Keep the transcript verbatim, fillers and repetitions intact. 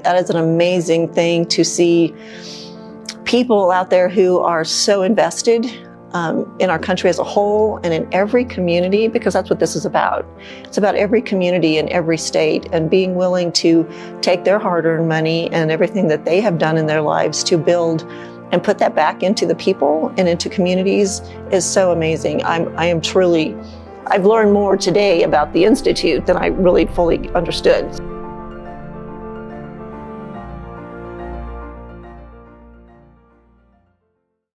that is an amazing thing to see people out there who are so invested um, in our country as a whole and in every community, because that's what this is about. It's about every community in every state and being willing to take their hard-earned money and everything that they have done in their lives to build and put that back into the people and into communities is so amazing. I'm, I am truly, I've learned more today about the Institute than I really fully understood.